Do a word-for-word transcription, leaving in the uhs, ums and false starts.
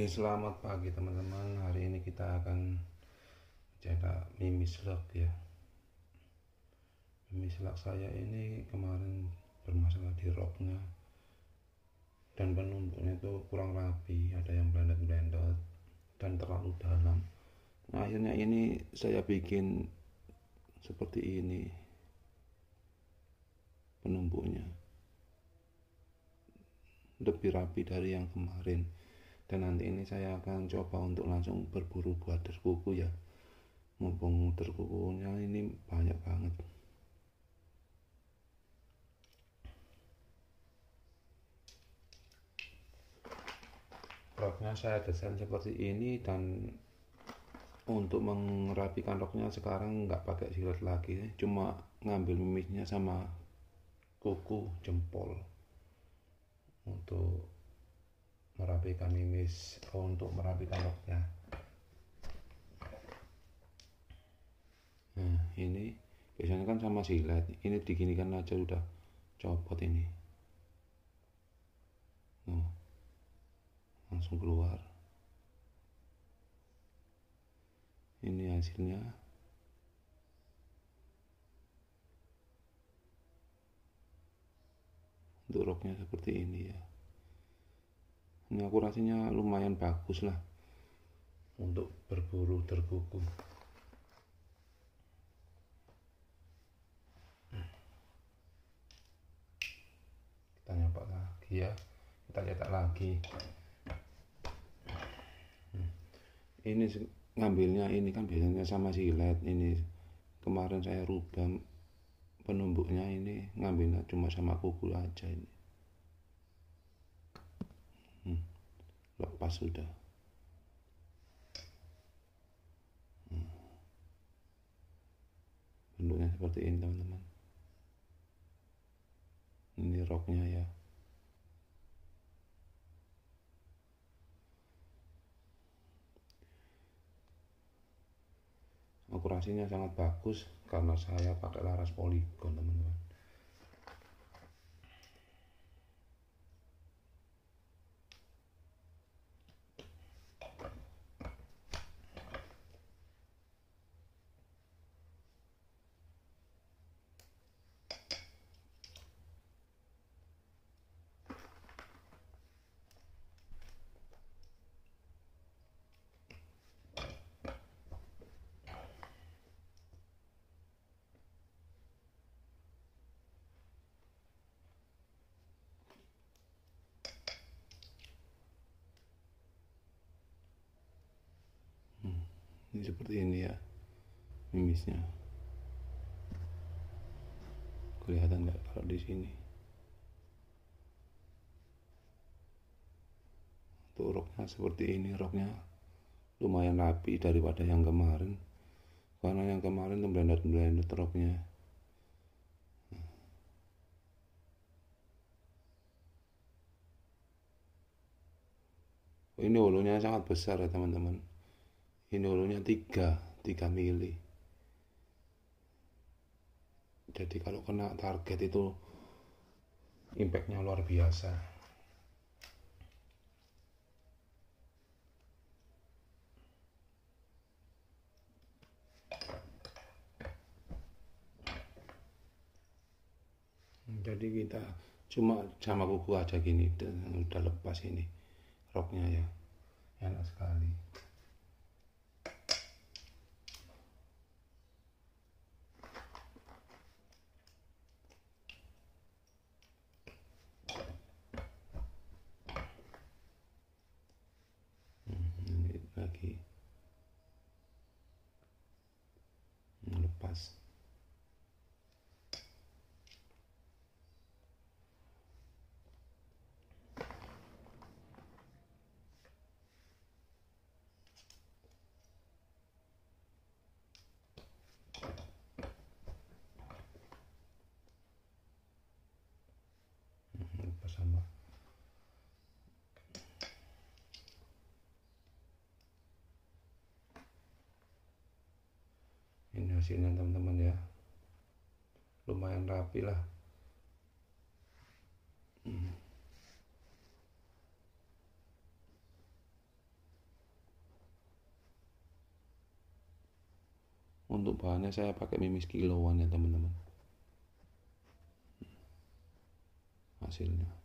Oke, selamat pagi teman-teman. Hari ini kita akan cetak mimi slug ya. Mimi slug saya ini kemarin bermasalah di roknya dan penumpuknya itu kurang rapi, ada yang blendet-blendet dan terlalu dalam. Nah, akhirnya ini saya bikin seperti ini penumpuknya, lebih rapi dari yang kemarin. Dan nanti ini saya akan coba untuk langsung berburu border kuku ya, mumpung border kukunya ini banyak banget. Roknya saya desain seperti ini, dan untuk merapikan roknya sekarang nggak pakai silet lagi, cuma ngambil mimisnya sama kuku jempol untuk merapikan mimis, oh, untuk merapikan roknya. Nah, ini biasanya kan sama silet, ini diginikan aja udah copot ini. Nah, langsung keluar. Ini hasilnya. Untuk roknya seperti ini ya. Ini akurasinya lumayan bagus lah untuk berburu terkuku. Kita nyoba lagi ya, kita cetak lagi. Ini ngambilnya ini kan biasanya sama silet, ini kemarin saya rubah penumbuknya, ini ngambilnya cuma sama kuku aja ini. Hmm, lepas sudah. Hmm. Bentuknya seperti ini teman-teman. Ini roknya ya. Akurasinya sangat bagus karena saya pakai laras poligon teman-teman. Ini seperti ini ya mimisnya. Kelihatan nggak kalau di sini? Untuk roknya seperti ini, roknya lumayan rapi daripada yang kemarin. Karena yang kemarin tuh blendet-blendet roknya. Ini holonya sangat besar ya teman-teman. Ini holonya tiga mili. Jadi kalau kena target itu impactnya luar biasa. Jadi kita cuma sama kuku aja gini, dan udah lepas ini roknya ya, enak sekali. Lagi lepas. Lepas sama. Ini hasilnya teman-teman ya, lumayan rapi lah. hmm. Untuk bahannya saya pakai mimis kiloan ya teman-teman hasilnya.